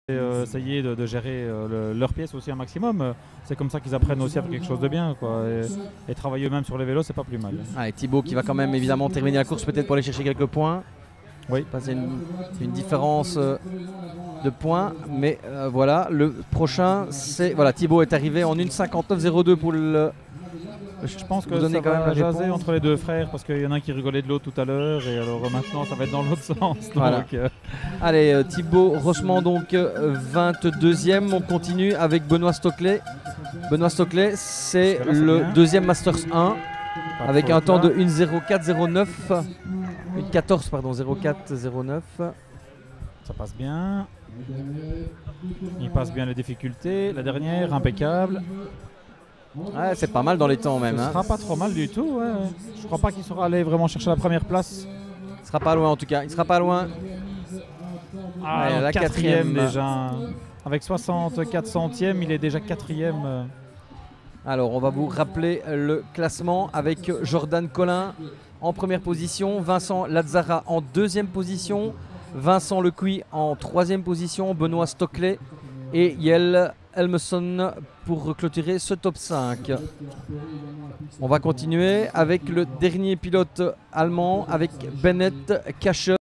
essayer de gérer leurs pièces aussi un maximum. C'est comme ça qu'ils apprennent aussi à faire quelque chose de bien, quoi. Et travailler eux-mêmes sur les vélos, c'est pas plus mal. Et Thibaut qui va quand même évidemment terminer la course peut-être pour aller chercher quelques points. Oui. Passer une différence de points. Mais voilà, le prochain, c'est... Voilà, Thibaut est arrivé en 1:59,02 pour le... Je pense que donner ça quand même va la jaser réponse. entre les deux frères parce qu'il y en a un qui rigolait de l'autre tout à l'heure et alors maintenant ça va être dans l'autre sens. Donc, Voilà. Allez, Thibaut Rochement donc 22e. On continue avec Benoît Stoclet. Benoît Stoclet, c'est Parce que là, c'est le bien. deuxième Masters 1 avec un faute, temps là. de 1:04,09. 1:14, pardon, 0,4,09. Ça passe bien. Il passe bien les difficultés. La dernière, impeccable. Ouais, c'est pas mal dans les temps même. Ce Hein. sera pas trop mal du tout. Ouais. Je crois pas qu'il sera allé vraiment chercher la première place. Il sera pas loin en tout cas. Il sera pas loin. Ah, la quatrième quatrième. déjà. Avec 64 centièmes, il est déjà quatrième. Alors, on va vous rappeler le classement avec Jordan Collin en première position, Vincent Lazzara en deuxième position, Vincent Lecuy en troisième position, Benoît Stoclet et Yel Elmeson pour clôturer ce top 5. On va continuer avec le dernier pilote allemand avec Bennett Kasche.